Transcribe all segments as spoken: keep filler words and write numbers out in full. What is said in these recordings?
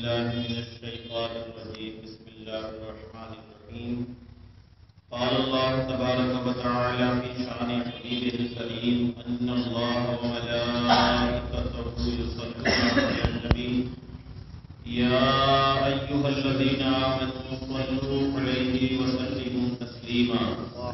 بالله من الشيطان الرجيم بسم الله الرحمن الرحيم قال الله تبارك وتعالى في شأن حبيبه الكريم أن الله وملائكته يصلون على النبي يا أيها الذين آمنوا صلوا عليه وسلموا تسليما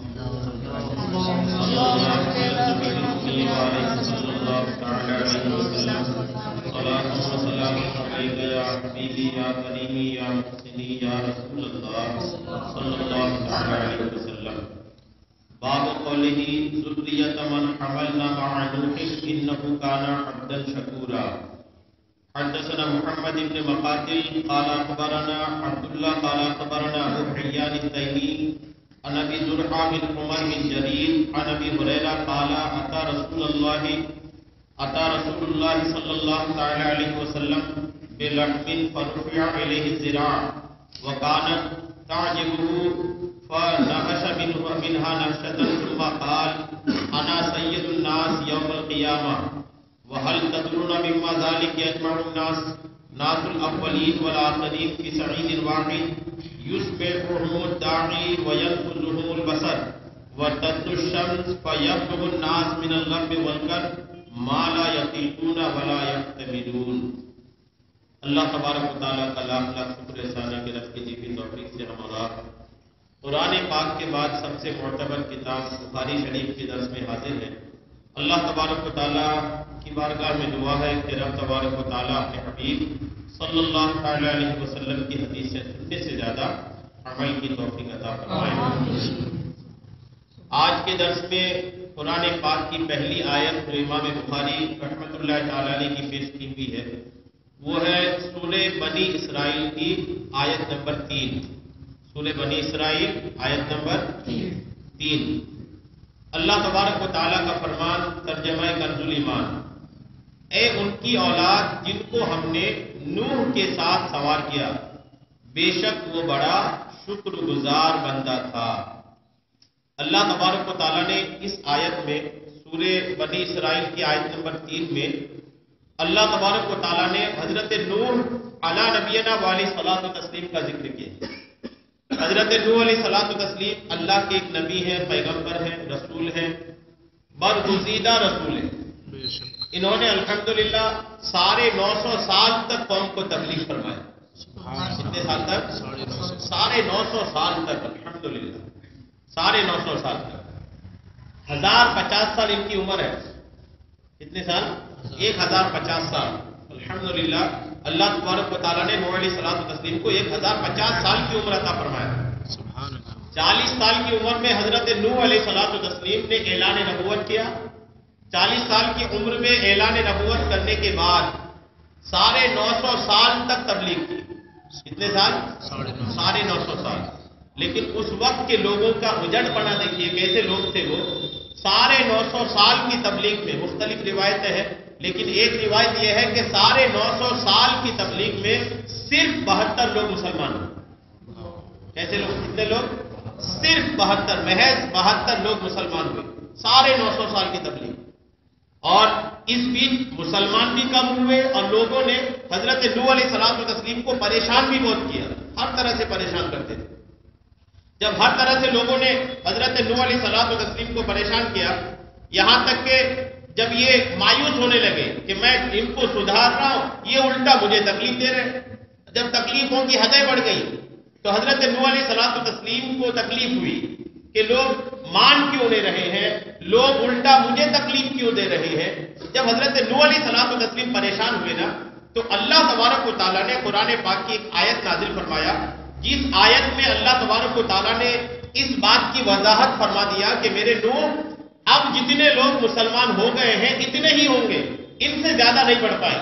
اللهم صل وعليه صلى الله تعالى عليه وسلم صلاة وسلام عليك يا حبيبي يا كريمي يا محسني يا رسول الله صلى الله تعالى عليه وسلم. باب قوله ذرية من حملنا مع نوح إنه كان عبدا شكورا. حدثنا محمد بن مقاتل قال أخبرنا عبد الله قال أخبرنا أبو حيان التيمي عن أبي زرعة بن عمر بن جرير عن أبي هريرة قال أتى رسول الله أتى رسول الله صلى الله تعالى عليه وسلم بلحم فرفع إليه الذراع وكانت تعجبه فنهش منه منها نهشة ثم قال أنا سيد الناس يوم القيامة وهل تدرون مما ذلك يجمع الناس ناس الأولين والآخرين في سعيد واحد يسبحهم الداعي وينفذهم البصر وتطلع الشمس فيبلغ الناس من الغم والكرب ما لا يطيقون ولا يحتملون. اللہ تبارک و تعالیٰ کا لاکھ لاکھ شکر احسان ہے کہ رب کی جی توفیق سے ہمارا قرآن پاک کے بعد سب سے معتبر کتاب بخاری شریف کے درس میں حاضر ہے. اللہ تبارک و تعالیٰ کی بارگاہ میں دعا ہے کہ رب تبارک و تعالیٰ اپنے حبیب صلی اللہ تعالی علیہ وسلم کی حدیث سے سننے سے زیادہ عمل کی توفیق عطا فرمائے. آج کے درس میں قرآن پاک کی پہلی آیت جو امام بخاری رحمۃ اللہ تعالی علیہ کی پیش کی ہوئی ہے وہ ہے سورہ بنی اسرائیل کی آیت نمبر تین. سورہ بنی اسرائیل آیت نمبر تین. اللہ تبارک و تعالیٰ کا فرمان ترجمہ کنز الایمان. اے ان کی اولاد جن کو ہم نے نوح کے ساتھ سوار کیا بے شک وہ بڑا شکر گزار بندہ تھا. اللہ تبارک و تعالیٰ نے اس آیت میں سورہ بنی اسرائیل کی آیت نمبر تین میں اللہ تبارک و تعالیٰ نے حضرت نوح علی نبینا علیہ صلاۃ و تسلیم کا ذکر کیا. حضرت نوح علیہ صلاۃ و تسلیم اللہ کے ایک نبی ہیں، پیغمبر ہیں، رسول ہیں، برگزیدہ رسول ہیں. انہوں نے الحمدللہ ساڑھے نو سو سال تک قوم کو تبلیغ فرمایا. کتنے سال تک؟ ساڑھے نو سو سال تک. الحمدللہ ساڑھے نو سو سال تک. ہزار پچاس سال ان کی عمر ہے. کتنے سال؟ ایک ہزار پچاس سال. الحمدللہ اللہ تبارک و تعالیٰ نے نوح علیہ الصلوۃ والتسلیم کو ایک ہزار پچاس سال کی عمر عطا فرمایا. چالیس سال کی عمر میں حضرت نوح علیہ الصلوۃ والتسلیم نے اعلان نبوت کیا. چالیس سال کی عمر میں اعلان نبوت کرنے کے بعد ساڑھے نو سو سال تک تبلیغ کی. کتنے سال؟ ساڑھے نو سو سال. لیکن اس وقت کے لوگوں کا اجڑ پڑا دیکھیے کیسے لوگ تھے. وہ ساڑھے نو سو سال کی تبلیغ میں مختلف روایتیں ہیں لیکن ایک روایت یہ ہے کہ ساڑھے نو سو سال کی تبلیغ میں صرف بہتر لوگ مسلمان ہوئے. کیسے لوگ؟ کتنے لوگ؟ صرف بہتر، محض بہتر لوگ مسلمان ہوئے ساڑھے نو سو سال کی تبلیغ. اور اس بیچ مسلمان بھی کم ہوئے اور لوگوں نے حضرت نوح علیہ الصلوۃ والتسلیم کو پریشان بھی بہت کیا. ہر طرح سے پریشان کرتے تھے. جب ہر طرح سے لوگوں نے حضرت نوح علیہ الصلوۃ والتسلیم کو پریشان کیا یہاں تک کہ جب یہ مایوس ہونے لگے کہ میں ان کو سدھار رہا ہوں یہ الٹا مجھے تکلیف دے رہے. جب تکلیفوں کی حدیں بڑھ گئی تو حضرت نوح علیہ الصلوۃ والتسلیم کو تکلیف ہوئی کہ لوگ مان کیوں نہیں رہے ہیں، لوگ الٹا مجھے تکلیف کیوں دے رہے ہیں. جب حضرت نوح علیہ الصلوۃ والتسلیم پریشان ہوئے نا تو اللہ تبارک و تعالیٰ نے قرآن پاک کی ایک آیت نازل فرمایا جس آیت میں اللہ تبارک و تعالیٰ نے اس بات کی وضاحت فرما دیا کہ میرے نوح اب جتنے لوگ مسلمان ہو گئے ہیں اتنے ہی ہوں گے، ان سے زیادہ نہیں بڑھ پائے.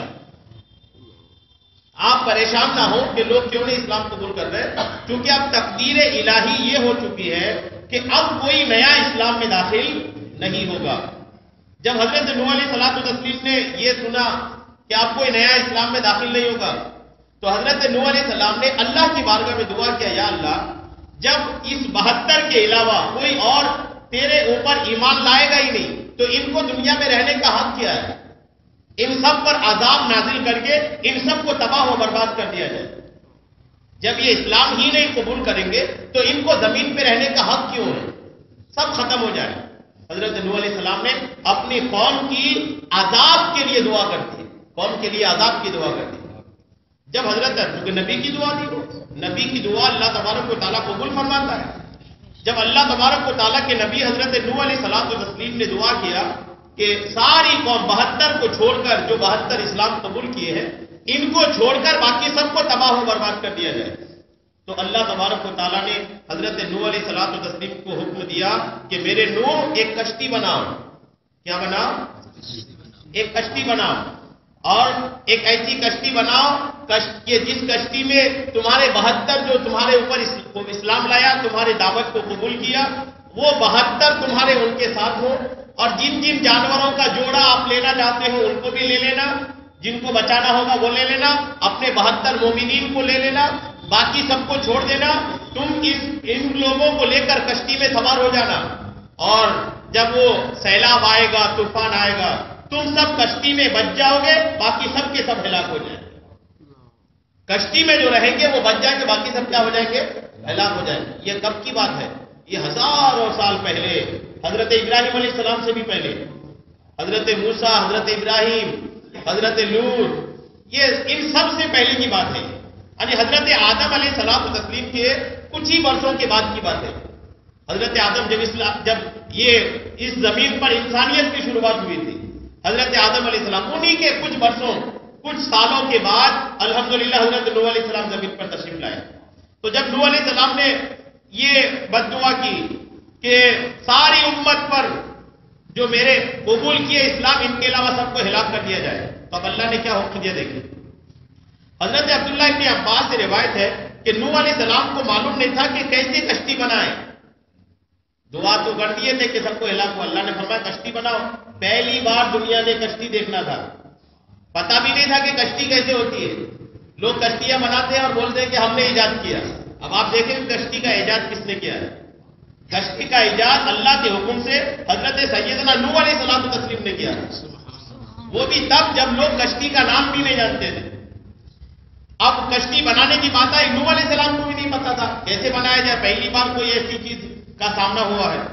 آپ پریشان نہ ہو کہ لوگ کیوں نہیں اسلام قبول کر رہے کیونکہ اب تقدیر الہی یہ ہو چکی ہے کہ اب کوئی نیا اسلام میں داخل نہیں ہوگا. جب حضرت نوح علیہ الصلوۃ والتسلیم نے یہ سنا کہ اب کوئی نیا اسلام میں داخل نہیں ہوگا تو حضرت نوح علیہ السلام نے اللہ کی بارگاہ میں دعا کیا یا اللہ جب اس بہتر کے علاوہ کوئی اور تیرے اوپر ایمان لائے گا ہی نہیں تو ان کو دنیا میں رہنے کا حق کیا ہے. ان سب پر عذاب نازل کر کے ان سب کو تباہ و برباد کر دیا جائے. جب یہ اسلام ہی نہیں قبول کریں گے تو ان کو زمین پہ رہنے کا حق کیوں ہے؟ سب ختم ہو جائے. حضرت نوح علیہ السلام نے اپنی قوم کی عذاب کے لیے دعا کر دی، قوم کے لیے عذاب کی دعا کر دی. جب حضرت نبی کی دعا دی، نبی کی دعا اللہ تبارک و تعالیٰ قبول فرماتا ہے. جب اللہ تبارک و تعالیٰ کے نبی حضرت نوح علیہ الصلوۃ والتسلیم نے دعا کیا کہ ساری قوم بہتر کو چھوڑ کر، جو بہتر اسلام قبول کیے ہیں، ان کو چھوڑ کر باقی سب کو تباہ و برباد کر دیا جائے، تو اللہ تبارک و تعالیٰ نے حضرت نوح علیہ الصلوۃ والتسلیم کو حکم دیا کہ میرے نوح ایک کشتی بناؤ. کیا بناؤ؟ ایک کشتی بناؤ، اور ایک ایسی کشتی بناؤ کہ جس کشتی میں تمہارے بہتر جو تمہارے اوپر اسلام لایا، تمہارے دعوت کو قبول کیا، وہ بہتر تمہارے ان کے ساتھ ہو. اور جن جن جانوروں کا جوڑا آپ لینا چاہتے ہو ان کو بھی لے لینا، جن کو بچانا ہوگا وہ لے لینا، اپنے بہتر مومنین کو لے لینا، باقی سب کو چھوڑ دینا. تم اس ان لوگوں کو لے کر کشتی میں سوار ہو جانا، اور جب وہ سیلاب آئے گا، طوفان آئے گا، تم سب کشتی میں بچ جاؤ گے، باقی سب کے سب ہلاک ہو جائیں گے. کشتی میں جو رہیں گے وہ بچ جائیں گے، باقی سب کیا ہو جائیں گے؟ ہلاک ہو جائیں گے. یہ کب کی بات ہے؟ یہ ہزاروں سال پہلے، حضرت ابراہیم علیہ السلام سے بھی پہلے، حضرت موسیٰ، حضرت ابراہیم، حضرت لوط، یہ ان سب سے پہلے کی بات ہے. یعنی حضرت آدم علیہ السلام و تسلیم کے کچھ ہی برسوں کے بعد کی بات ہے. حضرت آدم جب اسلام جب یہ اس زمین پر انسانیت کی شروعات ہوئی تھی، حضرت آدم علیہ السلام انہی کے کچھ برسوں کچھ سالوں کے بعد الحمدللہ حضرت نوح علیہ السلام زمین پر تشریف لائے. تو جب نوح علیہ السلام نے یہ بد دعا کی کہ ساری امت پر جو میرے قبول کیے اسلام، ان کے علاوہ سب کو ہلاک کر دیا جائے، تو اب اللہ نے کیا حکم دیا دیکھیں. حضرت عبداللہ ابن عباس سے روایت ہے کہ نوح علیہ السلام کو معلوم نہیں تھا کہ کیسے کشتی بنائیں. دعا تو کر دیے تھے کہ سب کو ہلاک ہو، اللہ نے فرمایا کشتی بناؤ. پہلی بار دنیا نے کشتی دیکھنا تھا، پتا بھی نہیں تھا کہ کشتی کیسے ہوتی ہے. لوگ کشتیاں بناتے ہیں اور بولتے ہیں کہ ہم نے ایجاد کیا. اب آپ دیکھیں کشتی کا ایجاد کس نے کیا ہے. کشتی کا ایجاد اللہ کے حکم سے حضرت سیدنا نوح علیہ السلام و تسلیم نے کیا، وہ بھی تب جب لوگ کشتی کا نام بھی نہیں جانتے تھے. اب کشتی بنانے کی بات آئی، نوح علیہ السلام کو بھی نہیں پتا تھا کیسے بنایا جائے، پہلی بار کوئی ایسی چیز کا سامنا ہوا ہے.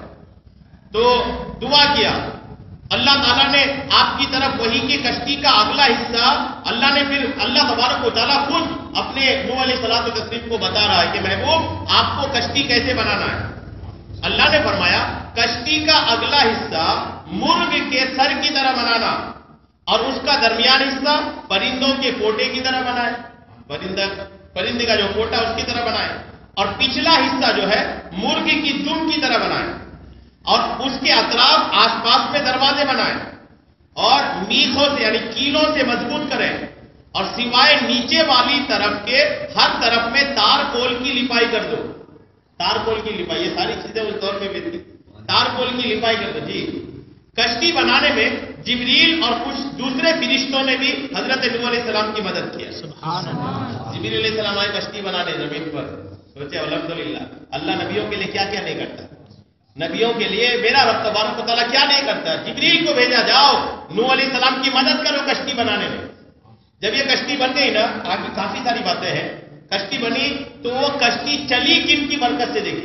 تو دعا کیا، اللہ تعالیٰ نے آپ کی طرف وہی کی کشتی کا اگلا حصہ اللہ نے پھر اللہ تبارک و تعالیٰ خود اپنے نوح علیہ الصلوۃ والتسلیم کو بتا رہا ہے کہ محبوب آپ کو کشتی کیسے بنانا ہے. اللہ نے فرمایا کشتی کا اگلا حصہ مرغ کے سر کی طرح بنانا، اور اس کا درمیان حصہ پرندوں کے پوٹے کی طرح بنائے، پرندہ پرندے کا جو پوٹا اس کی طرح بنائے، اور پچھلا حصہ جو ہے مرغ کی دم کی طرح بنائے، اور اس کے اطراف آس پاس میں دروازے بنائیں، اور میخوں سے یعنی کیلوں سے مضبوط کریں، اور سوائے نیچے والی طرف کے ہر طرف میں تار کول کی لپائی کر دو. تار کول کی لپائی، یہ ساری چیزیں اس دور میں بھی تھی. تار کول کی لپائی کر دو. جی کشتی بنانے میں جبریل اور کچھ دوسرے فرشتوں نے بھی حضرت نوح علیہ السلام کی مدد کیا. سبحان اللہ. جبریل علیہ السلام آئے کشتی بنانے زمین پر. سوچے الحمدللہ اللہ نبیوں کے لیے کیا کیا نہیں کرتا. نبیوں کے لیے میرا رب تبارک و تعالیٰ کیا نہیں کرتا. جبریل کو بھیجا، جاؤ نوح علیہ السلام کی مدد کرو کشتی بنانے میں. جب یہ کشتی بن گئی نا، آگے کافی ساری باتیں ہیں. کشتی بنی تو وہ کشتی چلی کن کی برکت سے. دیکھیے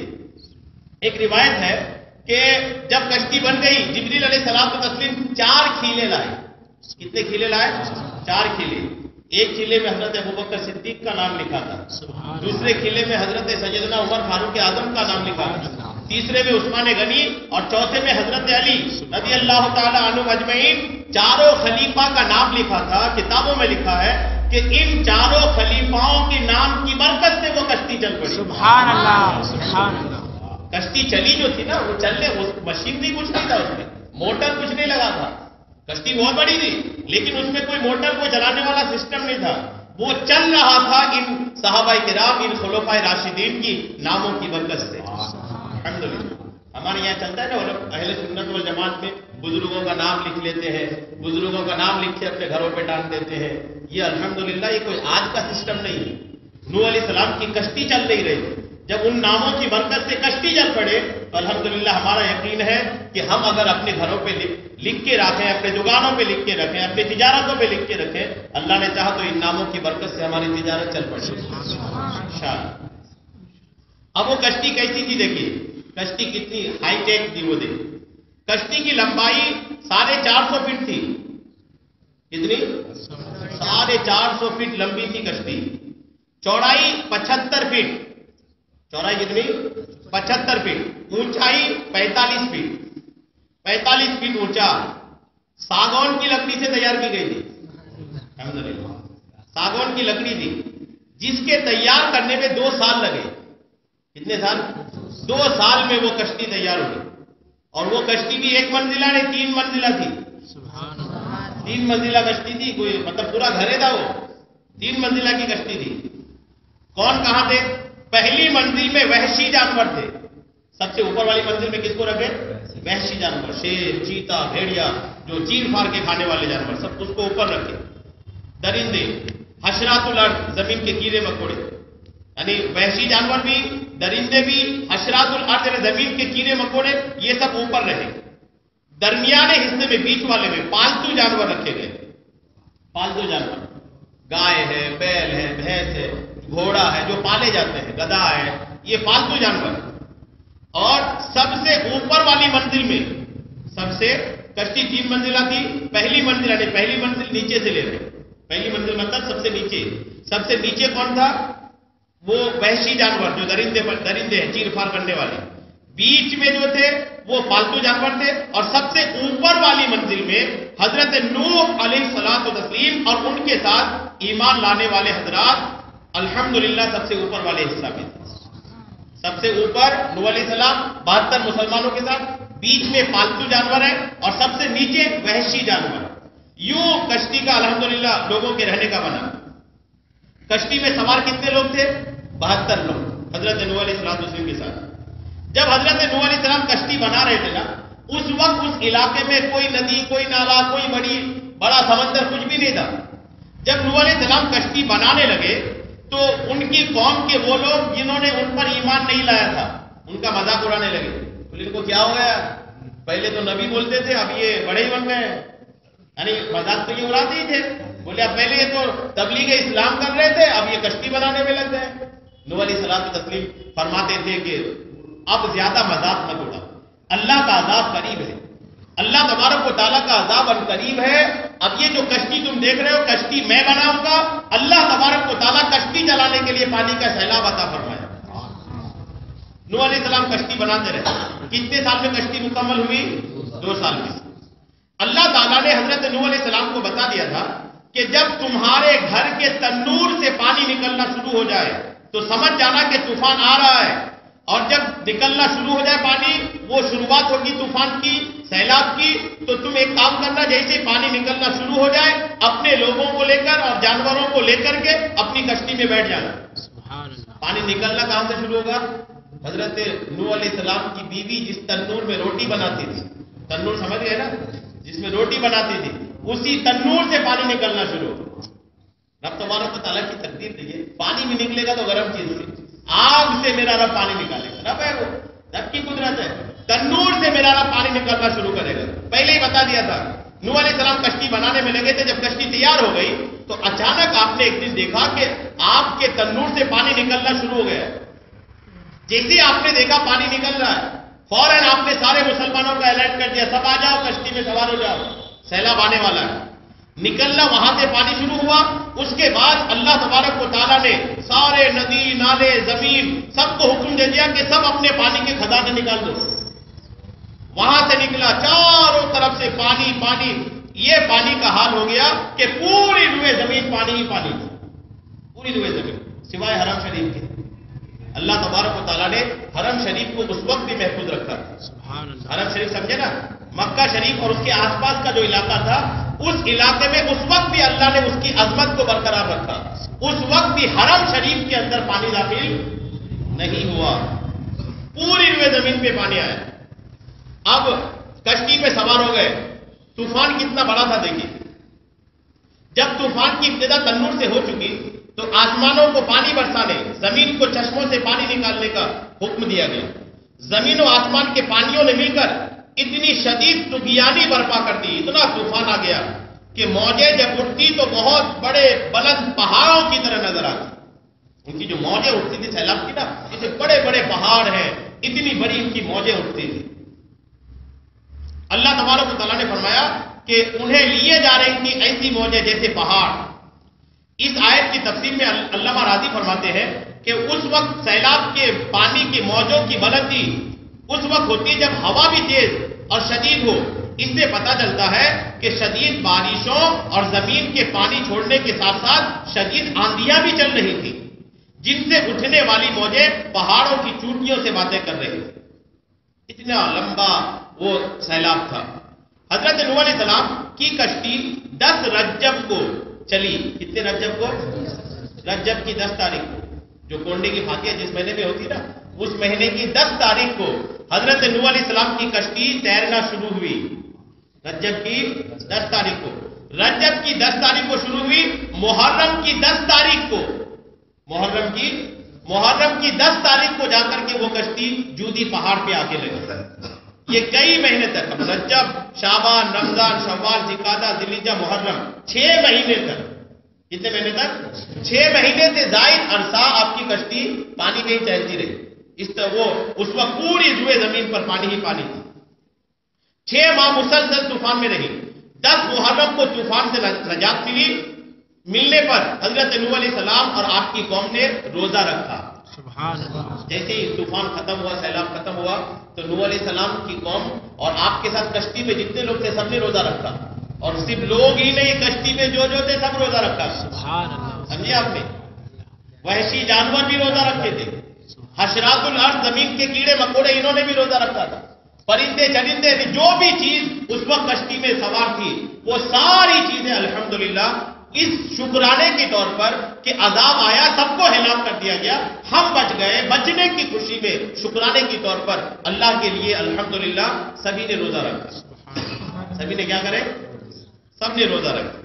ایک روایت ہے کہ جب کشتی بن گئی جبریل علیہ السلام و تسلیم چار کھیلے لائے. کتنے کھیلے لائے؟ چار کھیلے. ایک کھیلے میں حضرت ابوبکر صدیق کا نام لکھا تھا، دوسرے کھیلے میں حضرت سیدنا عمر فاروق اعظم کا نام لکھا تھا، تیسرے میں عثمان غنی، اور چوتھے میں حضرت علی رضی اللہ تعالی عنہ اجمعین. چاروں خلیفہ کا نام لکھا تھا. کتابوں میں لکھا ہے کہ ان چاروں خلیفاؤں کے نام کی برکت سے وہ کشتی چل پڑی. سبحان اللہ سبحان اللہ. کشتی چلی جو تھی نا، وہ چلنے مشین بھی کچھ نہیں تھا، اس میں موٹر کچھ نہیں لگا تھا. کشتی بہت بڑی تھی لیکن اس میں کوئی موٹر کو چلانے والا سسٹم نہیں تھا. وہ چل رہا تھا ان صحابہ کرام، ان خلفائے راشدین کی ناموں کی برکت سے. الحمدللہ ہمارے یہاں چلتا ہے نا، اہل سنت والجماعت میں بزرگوں کا نام لکھ لیتے ہیں، بزرگوں کا نام لکھ کے اپنے گھروں پہ ڈال دیتے ہیں. یہ الحمدللہ یہ کوئی آج کا سسٹم نہیں ہے. نوح علیہ السلام کی کشتی چل نہیں رہی. جب ان ناموں کی برکت سے کشتی جل پڑے تو الحمدللہ ہمارا یقین ہے کہ ہم اگر اپنے گھروں پہ لکھ کے رکھیں، اپنے دکانوں پہ لکھ کے رکھیں، اپنی تجارتوں پہ لکھ کے رکھیں، اللہ نے چاہا تو ان ناموں کی برکت سے ہماری تجارت چل پڑے انشاءاللہ۔ اب وہ کشتی کیسی تھی دیکھیے، کشتی کتنی ہائی ٹیک تھی وہ دیکھ، کشتی کی لمبائی ساڑھے چار سو فٹ تھی، کتنی؟ ساڑھے چار سو فٹ لمبی تھی کشتی، چوڑائی پچہتر فٹ، چوڑائی کتنی؟ پچہتر فٹ، اونچائی پینتالیس فٹ، پینتالیس فٹ اونچا، ساگون کی لکڑی سے تیار کی گئی تھی، الحمدللہ ساگون کی لکڑی تھی جس کے تیار کرنے میں دو سال لگے، کتنے سال؟ دو سال میں وہ کشتی تیار ہوئی، اور وہ کشتی بھی ایک منزلہ نہیں تین منزلہ تھی، تین منزلہ کشتی تھی، کوئی مطلب پورا گھر تھا، وہ تین منزلہ کی کشتی تھی۔ کون کہاں تھے؟ پہلی منزل میں وحشی جانور تھے، سب سے اوپر والی منزل میں کس کو رکھے؟ وحشی جانور، شیر، چیتا، بھیڑیا، جو چیر پھاڑ کے کھانے والے جانور، سب اس کو اوپر رکھے۔ درندے، حشرات الارض، زمین کے کیڑے مکوڑے، یعنی وحشی جانور بھی، درندے بھی، حشرات الارض یعنی زمین کے کیڑے مکوڑے، یہ سب اوپر رہے۔ درمیانے حصے میں بیچ والے میں پالتو جانور رکھے گئے، پالتو جانور، گائے ہے، بیل ہے، بھینس ہے، گھوڑا ہے جو پالے جاتے ہیں، گدھا ہے، یہ پالتو جانور۔ اور سب سے اوپر والی منزل میں، سب سے کشتی تین منزلہ تھی، پہلی منزل یعنی پہلی منزل نیچے سے لے رہے، پہلی منزل مطلب سب سے نیچے، سب سے نیچے کون تھا؟ وہ وحشی جانور جو درندے درندے ہیں، چیر پھاڑ کرنے والے، بیچ میں جو تھے وہ پالتو جانور تھے، اور سب سے اوپر والی منزل میں حضرت نوح علیہ الصلوۃ والتسلیم اور ان کے ساتھ ایمان لانے والے حضرات الحمدللہ سب سے اوپر والے حصہ میں تھے۔ سب سے اوپر نوح علیہ السلام بہتر مسلمانوں کے ساتھ، بیچ میں پالتو جانور ہے، اور سب سے نیچے وحشی جانور۔ یوں کشتی کا الحمدللہ لوگوں کے رہنے کا بنا۔ کشتی میں سوار کتنے لوگ تھے؟ بہتر لوگ، حضرت نوح علیہ السلام کے ساتھ۔ جب حضرت نوح علیہ السلام کشتی بنا رہے تھے نا، اس وقت اس علاقے میں کوئی ندی، کوئی نالا، کوئی بڑی بڑا سمندر کچھ بھی نہیں تھا۔ جب نوح علیہ السلام کشتی بنانے لگے تو ان کی قوم کے وہ لوگ جنہوں نے ان پر ایمان نہیں لایا تھا، ان کا مذاق اڑانے لگے، بولے ان کو کیا ہو گیا، پہلے تو نبی بولتے تھے اب یہ بڑے ہی بن گئے، یعنی مذاق تو یہ اڑاتے ہی تھے، بولے اب پہلے یہ تو تبلیغ اسلام کر رہے تھے، اب یہ کشتی بنانے میں لگ گئے۔ نوح علیہ السلام تسلیم فرماتے تھے کہ اب زیادہ مذاق مت اڑاؤ، اللہ کا عذاب قریب ہے، اللہ تبارک و تعالیٰ کا عذاب ان قریب ہے۔ اب یہ جو کشتی تم دیکھ رہے ہو، کشتی میں بناؤں گا، اللہ تبارک و تعالیٰ کشتی چلانے کے لیے پانی کا سیلاب عطا فرمایا۔ نوح علیہ السلام کشتی بناتے رہے، کتنے سال میں کشتی مکمل ہوئی؟ دو سال میں۔ اللہ تعالیٰ نے حضرت نوح علیہ السلام کو بتا دیا تھا کہ جب تمہارے گھر کے تنور سے پانی نکلنا شروع ہو جائے تو سمجھ جانا کہ طوفان آ رہا ہے، اور جب نکلنا شروع ہو جائے پانی، وہ شروعات ہوگی طوفان کی، سیلاب کی، تو تم ایک کام کرنا، جیسے پانی نکلنا شروع ہو جائے اپنے لوگوں کو لے کر اور جانوروں کو لے کر کے اپنی کشتی میں بیٹھ جانا۔ پانی نکلنا کہاں سے شروع ہوگا؟ حضرت نوح علیہ السلام کی بیوی جس تنور میں روٹی بناتی تھی، تنور سمجھ گئے نا، جس میں روٹی بناتی تھی، اسی تنور سے پانی نکلنا شروع ہو۔ رب تبارک و تعالیٰ کی تقدیر دیکھیے، پانی بھی نکلے گا تو گرم چیز سے، آگ سے میرا رب پانی نکالے گا، رب ہے وہ، رب کی قدرت ہے، تنور سے میرا رب پانی نکالنا شروع کرے گا۔ پہلے ہی بتا دیا تھا۔ نوح علیہ السلام کشتی بنانے میں لگے تھے، جب کشتی تیار ہو گئی تو اچانک آپ نے ایک دن دیکھا کہ آپ کے تنور سے پانی نکلنا شروع ہو گیا۔ جیسے آپ نے دیکھا پانی نکل رہا ہے، فوراً آپ نے سارے مسلمانوں کا الرٹ کر دیا، سب آ جاؤ کشتی میں سوار ہو جاؤ، سیلاب آنے والا ہے۔ نکلنا وہاں سے پانی شروع ہوا، اس کے بعد اللہ تبارک و تعالیٰ نے سارے ندی، نالے، زمین سب کو حکم دے دیا کہ سب اپنے پانی کے خزانے نکال دو۔ وہاں سے نکلا، چاروں طرف سے پانی پانی، یہ پانی کا حال ہو گیا کہ پوری روئے زمین پانی ہی پانی تھی، پوری روئے زمین سوائے حرم شریف کے۔ اللہ تبارک و تعالیٰ نے حرم شریف کو اس وقت بھی محفوظ رکھا۔ حرم شریف سمجھے نا، مکہ شریف اور اس کے آس پاس کا جو علاقہ تھا، اس علاقے میں اس وقت بھی اللہ نے اس کی عظمت کو برقرار رکھا، اس وقت بھی حرم شریف کے اندر پانی داخل نہیں ہوا، پوری روئے زمین پہ پانی آیا۔ اب کشتی پہ سوار ہو گئے، طوفان کتنا بڑا تھا دیکھیے۔ جب طوفان کی ابتدا تنور سے ہو چکی تو آسمانوں کو پانی برسانے، زمین کو چشموں سے پانی نکالنے کا حکم دیا گیا. زمین و آسمان کے پانیوں نے مل کر اتنی شدید طغیانی برپا کر دی، اتنا طوفان آ گیا کہ موجیں جب اٹھتی تو بہت بڑے بلند پہاڑوں کی طرح نظر آتی. ان کی جو موجیں اٹھتی تھی سیلاب کی نا، جیسے بڑے بڑے پہاڑ ہیں، اتنی بڑی ان کی موجیں اٹھتی تھی. اللہ تبارک و تعالیٰ نے فرمایا کہ انہیں لیے جا رہی تھی ایسی موجیں جیسے پہاڑ. اس آیت کی تفسیر میں علامہ راضی فرماتے ہیں کہ اس وقت سیلاب کے پانی کی موجوں کی بلندی اس وقت ہوتی ہے جب ہوا بھی تیز اور شدید ہو. اس سے پتہ چلتا ہے کہ شدید بارشوں اور زمین کے پانی چھوڑنے کے ساتھ ساتھ شدید آندیاں بھی چل رہی تھی، جن سے اٹھنے والی موجیں پہاڑوں کی چوٹیوں سے باتیں کر رہی تھی. اتنا لمبا وہ سیلاب تھا. حضرت نوح علیہ السلام کی کشتی دس رجب کو چلی. کتنے رجب کو؟ رجب کی دس تاریخ کو، جو کونڈے کی فاتحہ جس مہینے میں ہوتی نا، اس مہینے کی دس تاریخ کو حضرت نوح علیہ السلام کی کشتی تیرنا شروع ہوئی. رجب کی دس تاریخ کو رجب کی دس تاریخ کو شروع ہوئی. محرم کی دس تاریخ کو محرم کی محرم کی دس تاریخ کو جا کر کے وہ کشتی جودی پہاڑ پہ آ کے لگی. یہ کئی مہینے تک، رجب، شعبان، رمضان، شوال، ذوالقعدہ، ذوالحجہ، محرم، چھ مہینے تک. کتنے مہینے تک؟ چھ مہینے سے زائد عرصہ آپ کی کشتی پانی میں ہی چلتی رہی. اس طرح وہ اس وقت پوری روئے زمین پر پانی ہی پانی تھی. چھ ماہ مسلسل طوفان میں رہی. دس محرم کو طوفان سے نجات ملی. ملنے پر حضرت نوح علیہ السلام اور آپ کی قوم نے روزہ رکھا. سبحان اللہ. جیسے ہی طوفان ختم ہوا، سیلاب ختم ہوا، تو نوح علیہ السلام کی قوم اور آپ کے ساتھ کشتی میں جتنے لوگ تھے سب نے روزہ رکھا. اور صرف لوگ ہی نہیں، کشتی میں جو جو تھے سب روزہ رکھا. سبحان اللہ. سمجھے آپ نے؟ وحشی جانور بھی روزہ رکھتے تھے. حشرات الارض، زمین کے کیڑے مکوڑے، انہوں نے بھی روزہ رکھا تھا. پرندے چرندے، جو بھی چیز اس وقت کشتی میں سوار تھی، وہ ساری چیزیں الحمدللہ اس شکرانے کے طور پر کہ عذاب آیا سب کو ہلاک کر دیا گیا، ہم بچ گئے، بچنے کی خوشی میں شکرانے کے طور پر اللہ کے لیے الحمدللہ سبھی نے روزہ رکھا. سبھی نے کیا کرے؟ سب نے روزہ رکھا.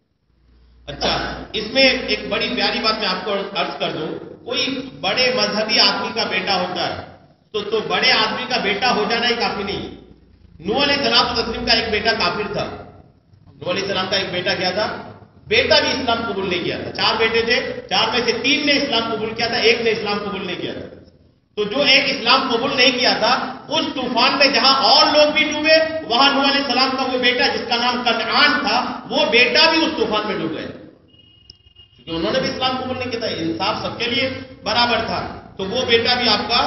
اچھا، اس میں ایک بڑی پیاری بات میں آپ کو عرض کر دوں. کوئی بڑے مذہبی آدمی کا بیٹا ہوتا ہے تو تو بڑے آدمی کا بیٹا ہو جانا ہی کافی نہیں. نوح علیہ السلام تسلیم کا ایک بیٹا کافر تھا. نوح علیہ السلام کا ایک بیٹا کیا تھا؟ بیٹا بھی اسلام قبول نہیں کیا تھا. چار بیٹے تھے، چار میں سے تین نے اسلام قبول کیا تھا، ایک نے اسلام قبول نہیں کیا تھا. تو جو ایک اسلام قبول نہیں کیا تھا، اس طوفان میں جہاں اور لوگ بھی ڈوبے، وہاں نوح علیہ السلام کا وہ بیٹا جس کا نام کنعان تھا، وہ بیٹا بھی اس طوفان میں ڈوب گئے. کیونکہ انہوں نے بھی اسلام قبول نہیں کیا تھا، انصاف سب کے لیے برابر تھا. تو وہ بیٹا بھی آپ کا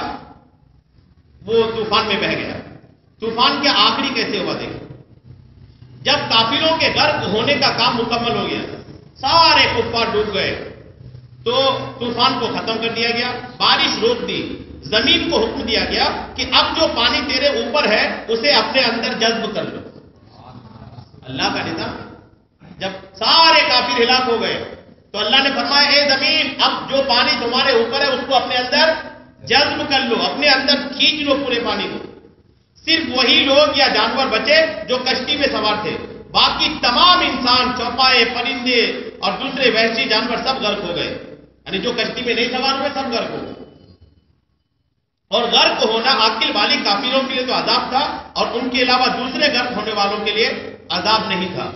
وہ طوفان میں بہہ گیا. طوفان کے آخری کیسے ہوا دیکھیں. جب کافروں کے غرق ہونے کا کام مکمل ہو گیا، سارے کفار ڈوب گئے، تو طوفان کو ختم کر دیا گیا، بارش روک دی. زمین کو حکم دیا گیا کہ اب جو پانی تیرے اوپر ہے اسے اپنے اندر جذب کر لو. اللہ کا نظام. جب سارے کافر ہلاک ہو گئے تو اللہ نے فرمایا اے زمین، اب جو پانی تمہارے اوپر ہے اس کو اپنے اندر جذب کر لو، اپنے اندر کھینچ لو پورے پانی کو. صرف وہی لوگ یا جانور بچے جو کشتی میں سوار تھے، باقی تمام انسان، چوپائے، پرندے اور دوسرے وحشی جانور سب غرق ہو گئے. یعنی جو کشتی میں نہیں سوار ہوئے سب غرق ہو گئے. اور غرق ہونا عاقل بالغ کافروں کے لیے تو عذاب تھا، اور ان کے علاوہ دوسرے غرق ہونے والوں کے لیے عذاب نہیں تھا.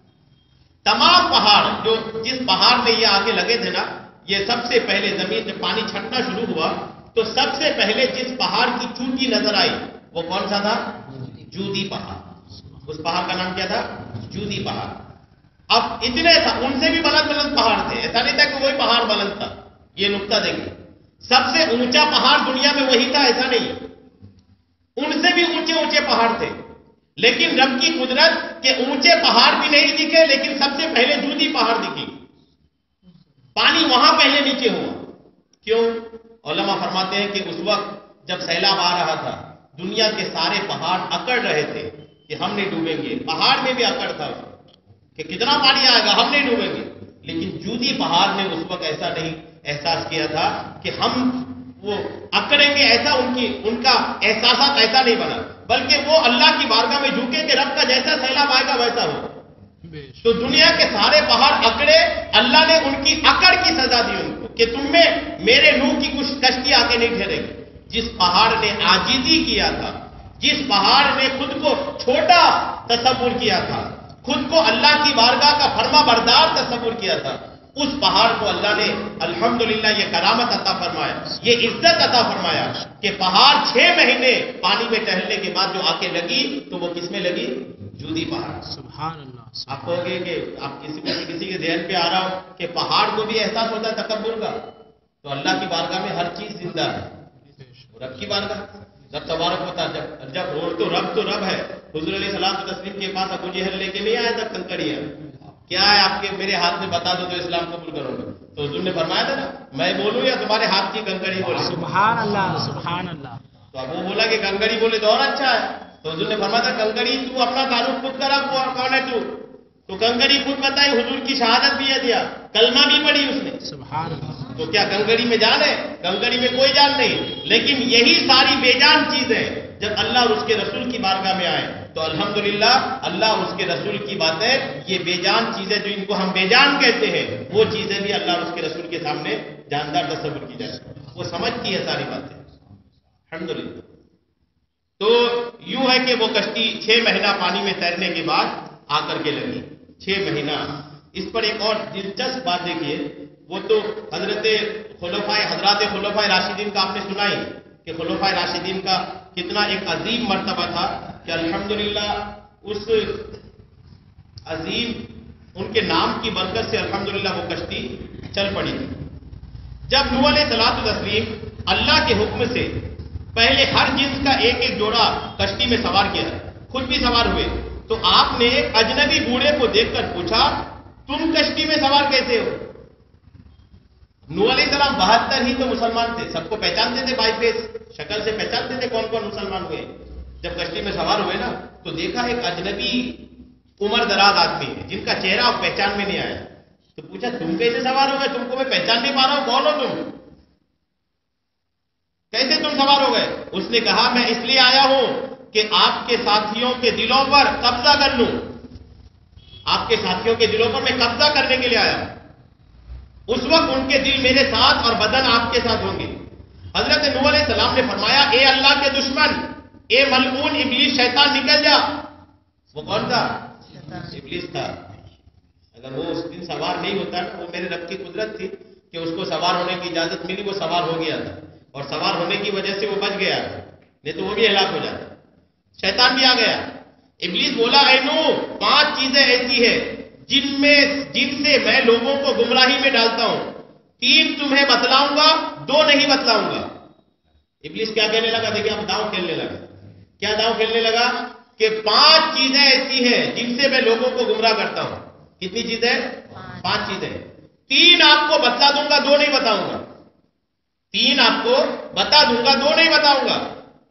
تمام پہاڑ، جو جس پہاڑ میں یہ آگے لگے تھے نا، یہ سب سے پہلے زمین سے پانی چھٹنا شروع ہوا تو سب سے پہلے جس پہاڑ کی چوٹی نظر آئی وہ کون سا تھا؟ جودی پہاڑ. اس پہاڑ کا نام کیا تھا؟ جودی پہاڑ. اب اتنے تھا، ان سے بھی بلند بلند پہاڑ تھے، ایسا نہیں تھا کہ وہی پہاڑ بلند تھا. یہ نقطہ دیکھیں، سب سے اونچا پہاڑ دنیا میں وہی تھا ایسا نہیں، ان سے بھی اونچے اونچے پہاڑ تھے. لیکن رب کی قدرت کہ اونچے پہاڑ بھی نہیں دکھے، لیکن سب سے پہلے جودی پہاڑ دکھی. پانی وہاں پہلے نیچے ہوا. کیوں؟ علماء فرماتے ہیں کہ اس وقت جب سیلاب آ رہا تھا، دنیا کے سارے پہاڑ اکڑ رہے تھے کہ ہم نہیں ڈوبیں گے. پہاڑ میں بھی اکڑ تھا کہ کتنا پانی آئے گا، ہم نہیں ڈوبیں گے. لیکن جودی پہاڑ نے اس وقت ایسا نہیں احساس کیا تھا کہ ہم وہ اکڑیں گے، ایسا ان کی ان کا احساسات ایسا نہیں بنا، بلکہ وہ اللہ کی بارگاہ میں جھکے کہ رب کا جیسا سیلاب آئے گا ویسا ہو. تو دنیا کے سارے پہاڑ اکڑے، اللہ نے ان کی اکڑ کی سزا دی ان کو کہ تم میں میرے نوح کی کچھ کشتی آ کے نہیں ٹھہرے گی۔ جس پہاڑ نے عاجزی کیا تھا، جس پہاڑ نے خود کو چھوٹا تصور کیا تھا، خود کو اللہ کی بارگاہ کا فرما بردار تصور کیا تھا، اس پہاڑ کو اللہ نے الحمدللہ یہ کرامت عطا فرمایا، یہ عزت عطا فرمایا کہ پہاڑ چھ مہینے پانی میں ٹہلنے کے بعد جو آ کے لگی تو وہ کس میں لگی؟ جودی پہاڑ۔ سبحان اللہ۔ آپ کہو گے کہ آپ کسی کسی کے ذہن پہ آ رہا ہو کہ پہاڑ کو بھی احساس ہوتا ہے تکبر کا، تو اللہ کی بارگاہ میں ہر چیز زندہ ہے، رب کی بارگاہ رب تبارک ہوتا ہے، جب جب روڈ تو رب تو رب ہے۔ حضور علیہ السلام تسلیم کے پاس ابو جہل لے کے نہیں آیا تھا کنکڑیاں، کیا ہے آپ کے میرے ہاتھ میں بتا دو تو اسلام قبول کرو گے، تو حضور نے فرمایا تھا نا میں بولوں یا تمہارے ہاتھ کی کنکڑی بولے؟ سبحان اللہ سبحان اللہ۔ تو اب وہ بولا کہ کنکڑی بولے تو اور اچھا ہے، تو حضور نے فرمایا تھا کنکڑی تو اپنا تعارف خود کرا کون ہے تو تو کنکڑی خود بتائی، حضور کی شہادت بھی دیا، کلمہ بھی پڑھی اس نے۔ سبحان اللہ۔ تو کیا کنکڑی میں جان ہے؟ کنکڑی میں کوئی جان نہیں، لیکن یہی ساری بے جان چیزیں جب اللہ اور اس کے رسول کی بارگاہ میں آئے تو الحمدللہ اللہ اور اس کے رسول کی باتیں، یہ بے جان چیزیں جو ان کو ہم بے جان کہتے ہیں، وہ چیزیں بھی اللہ اور اس کے رسول کے سامنے جاندار تصور کی جائے، وہ سمجھتی ہے ساری باتیں الحمدللہ۔ تو یوں ہے کہ وہ کشتی چھ مہینہ پانی میں تیرنے کے بعد آ کر کے لگی، چھ مہینہ۔ اس پر ایک اور دلچسپ بات دیکھیے، وہ تو حضرت خلفائے حضرات خلفائے راشدین کا آپ نے سنا ہی کہ خلفائے راشدین کا کتنا ایک عظیم مرتبہ تھا کہ الحمدللہ اس عظیم ان کے نام کی برکت سے الحمدللہ وہ کشتی چل پڑی تھی۔ جب نوح علیہ الصلوۃ والتسلیم اللہ کے حکم سے پہلے ہر جنس کا ایک ایک جوڑا کشتی میں سوار کیا، خود بھی سوار ہوئے، تو آپ نے ایک اجنبی بوڑھے کو دیکھ کر پوچھا تم کشتی میں سوار کیسے ہو؟ نوح علیہ السلام بہتر ہی تو مسلمان تھے، سب کو پہچانتے تھے، بائی فیس شکل سے پہچانتے تھے کون کون مسلمان ہوئے۔ جب کشتی میں سوار ہوئے نا تو دیکھا ایک اجنبی عمر دراز آدمی ہے جن کا چہرہ اب پہچان میں نہیں آیا، تو پوچھا تم کیسے سوار ہو گئے؟ تم کو میں پہچان نہیں پا رہا ہوں، کون ہو تم؟ کیسے تم سوار ہو گئے؟ اس نے کہا میں اس لیے آیا ہوں کہ آپ کے ساتھیوں کے دلوں پر قبضہ کر لوں، آپ کے ساتھیوں کے دلوں پر میں قبضہ کرنے کے لیے آیا ہوں، اس وقت ان کے دل میرے ساتھ اور بدن آپ کے ساتھ ہوں گے۔ حضرت نوح علیہ السلام نے فرمایا اے اللہ کے دشمن، اے ملعون ابلیس، شیطان نکل جا۔ وہ کون تھا؟ ابلیس تھا۔ اگر وہ اس دن سوار نہیں ہوتا نا، وہ میرے رب کی قدرت تھی کہ اس کو سوار ہونے کی اجازت ملی، وہ سوار ہو گیا تھا، اور سوار ہونے کی وجہ سے وہ بچ گیا، نہیں تو وہ بھی ہلاک ہو جاتا۔ شیطان بھی آ گیا۔ ابلیس بولا اے نوح، پانچ چیزیں ایسی ہیں جن میں جن سے میں لوگوں کو گمراہی میں ڈالتا ہوں، تین تمہیں بتلاؤں گا، دو نہیں بتلاؤں گا۔ ابلیس کیا کہنے لگا؟ دیکھیں اب داؤں کھیلنے لگا۔ کیا داؤں کھیلنے لگا؟ کہ پانچ چیزیں ایسی ہیں جن سے میں لوگوں کو گمراہ کرتا ہوں۔ کتنی چیزیں؟ پانچ چیزیں۔ تین آپ کو بتلا دوں گا، دو نہیں بتاؤں گا۔ تین آپ کو بتا دوں گا، دو نہیں بتاؤں گا۔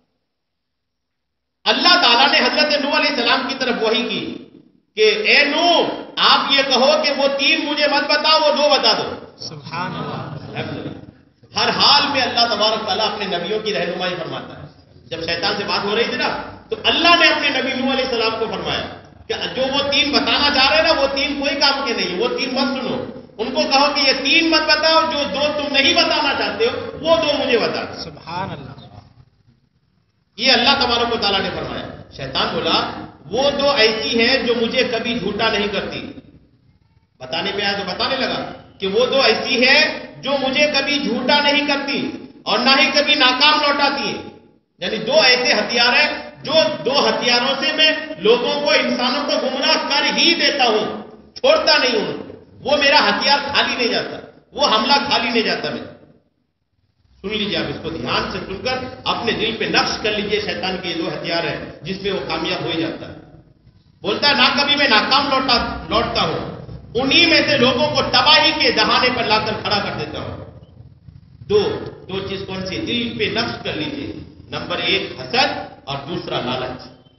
اللہ تعالیٰ نے حضرت نوح علیہ السلام کی طرف وحی کی کہ اے نوح، آپ یہ کہو کہ وہ تین مجھے مت بتاؤ، وہ دو بتا دو۔ سبحان اللہ۔ ہر حال میں اللہ تبارک تعالیٰ اپنے نبیوں کی رہنمائی فرماتا ہے۔ جب شیطان سے بات ہو رہی تھی نا تو اللہ نے اپنے نبی نوح علیہ السلام کو فرمایا کہ جو وہ تین بتانا چاہ رہے ہیں نا، وہ تین کوئی کام کے نہیں، وہ تین مت سنو، ان کو کہو کہ یہ تین مت بتاؤ، جو دو تم نہیں بتانا چاہتے ہو وہ دو مجھے بتا۔ سبحان اللہ۔ یہ اللہ تبارک و تعالیٰ نے فرمایا۔ شیطان بولا وہ دو ایسی ہیں جو مجھے کبھی جھوٹا نہیں کرتی، بتانے پہ آیا تو بتانے لگا کہ وہ دو ایسی ہیں جو مجھے کبھی جھوٹا نہیں کرتی اور نہ ہی کبھی ناکام لوٹاتی ہیں۔ یعنی دو ایسے ہتھیار ہیں جو دو ہتھیاروں سے میں لوگوں کو، انسانوں کو گمراہ کر ہی دیتا ہوں، چھوڑتا نہیں ہوں، وہ میرا ہتھیار خالی نہیں جاتا، وہ حملہ خالی نہیں جاتا۔ میں سن لیجیے، آپ اس کو دھیان سے سن کر اپنے دل پہ نقش کر لیجیے، شیطان کے دو ہتھیار ہیں جس پہ وہ کامیاب ہو ہی جاتا ہے۔ بولتا ہے نہ کبھی میں ناکام لوٹا لوٹتا ہوں، انہی میں سے لوگوں کو تباہی کے دہانے پر لا کر کھڑا کر دیتا ہوں۔ دو دو چیز کون سی؟ دل پہ نقش کر لیجیے۔ نمبر ایک حسد اور دوسرا لالچ۔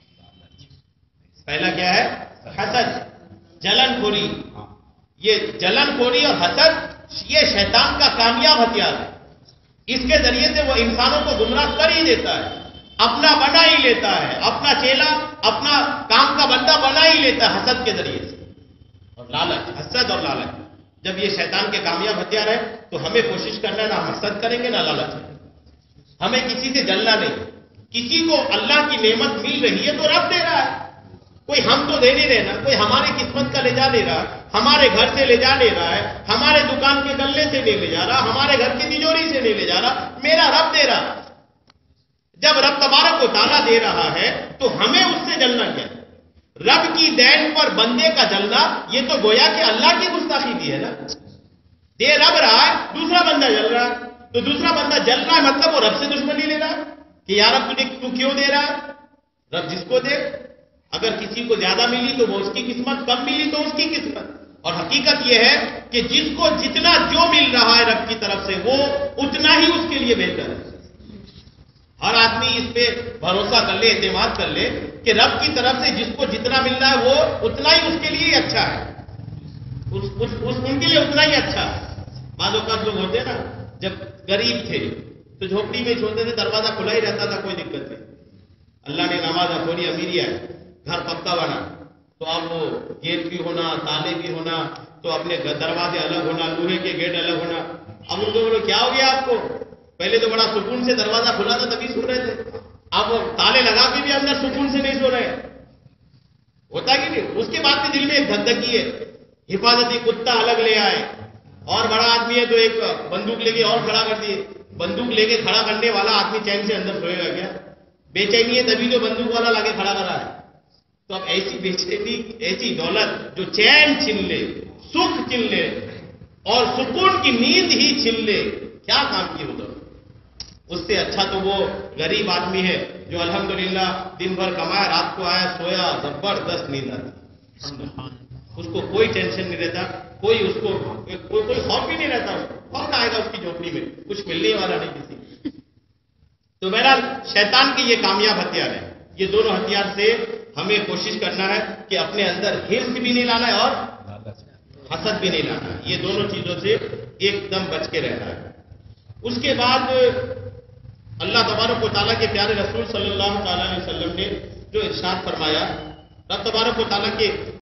پہلا کیا ہے؟ حسد، جلن خوری۔ یہ جلن خوری اور حسد یہ شیطان کا کامیاب ہتھیار ہے۔ اس کے ذریعے سے وہ انسانوں کو گمراہ کر ہی دیتا ہے، اپنا بنا ہی لیتا ہے، اپنا چیلا، اپنا کام کا بندہ بنا ہی لیتا ہے حسد کے ذریعے سے۔ اور لالچ، حسد اور لالچ، جب یہ شیطان کے کامیاب ہتھیار ہے تو ہمیں کوشش کرنا ہے نہ حسد کریں گے نہ لالچ کریں گے. ہمیں کسی سے جلنا نہیں. کسی کو اللہ کی نعمت مل رہی ہے تو رب دے رہا ہے. کوئی ہم تو دے نہیں رہنا، کوئی ہماری قسمت کا لے جا لے رہا، ہمارے گھر سے لے جا لے رہا ہے، ہمارے دکان کے گلے سے نہیں لے جا رہا، ہمارے گھر کی تجوری سے نہیں لے جا رہا، میرا رب دے رہا. جب رب تبارک و تعالیٰ دے رہا ہے تو ہمیں اس سے جلنا کیا؟ رب کی دین پر بندے کا جلنا یہ تو گویا کہ اللہ کی گستاخی بھی ہے نا. دے رب رہا ہے، دوسرا بندہ جل رہا ہے، تو دوسرا بندہ جل رہا ہے مطلب وہ رب سے دشمنی لے رہا ہے کہ یار اب تجھے تو کیوں دے رہا ہے؟ رب جس کو دے، اگر کسی کو زیادہ ملی تو وہ اس کی قسمت، کم ملی تو اس کی قسمت. اور حقیقت یہ ہے کہ جس کو جتنا جو مل رہا ہے رب کی طرف سے وہ اتنا ہی اس کے لیے بہتر ہے. ہر آدمی اس پہ بھروسہ کر لے، اعتماد کر لے کہ رب کی طرف سے جس کو جتنا مل رہا ہے وہ اتنا ہی اس کے لیے اچھا ہے، اس, اس, اس ان کے لیے اتنا ہی اچھا ہے. بعض اوقات لوگ ہوتے ہیں نا، جب غریب تھے تو جھوپڑی میں چھوڑتے تھے، دروازہ کھلا ہی رہتا تھا، کوئی دقت نہیں. اللہ نے نماز تھوڑی امیری ہے، گھر پکا بنا تو اب وہ گیٹ بھی ہونا، تالے بھی ہونا، تو اپنے دروازے الگ ہونا، لوہے کے گیٹ الگ ہونا. اب ان کو بولو کیا ہو گیا آپ کو؟ پہلے تو بڑا سکون سے دروازہ کھلا تھا تبھی سو رہے تھے، اب تالے لگا کے بھی اندر سکون سے نہیں سو رہے. ہوتا کہ نہیں؟ اس کے بعد بھی دل میں ایک دھکدھکی ہے. حفاظتی کتا الگ لے آئے، اور بڑا آدمی ہے تو ایک بندوق لے کے اور کھڑا کر دیے. بندوق لے کے کھڑا کرنے والا آدمی چین سے اندر سوئے گا کیا؟ بے چینی ہے تبھی تو بندوق والا لا کے کھڑا کرا ہے. تو اب ایسی بے چینی، ایسی دولت جو چین چھن لے، سکھ چھن لے اور سکون کی نیند ہی چھن لے، کیا کام کی وہ؟ اس سے اچھا تو وہ غریب آدمی ہے جو الحمدللہ دن بھر کمایا، رات کو آیا، سویا، زبردست نیند آتی. اس کو کوئی ٹینشن نہیں رہتا، کوئی اس کو کوئی کوئی خوف بھی نہیں رہتا. کون آئے گا اس کی جھوپڑی میں؟ کچھ ملنے والا نہیں کسی. تو بہرحال شیطان کی یہ کامیاب ہتھیار ہے. یہ دونوں ہتھیار سے ہمیں کوشش کرنا ہے کہ اپنے اندر ہرس بھی نہیں لانا ہے اور حسد بھی نہیں لانا ہے. یہ دونوں چیزوں سے ایک دم بچ کے رہنا ہے. اس کے بعد اللہ تبارک و تعالیٰ کے پیارے رسول صلی اللہ تعالی علیہ وسلم نے جو ارشاد فرمایا، رب تبارک و تعالیٰ کے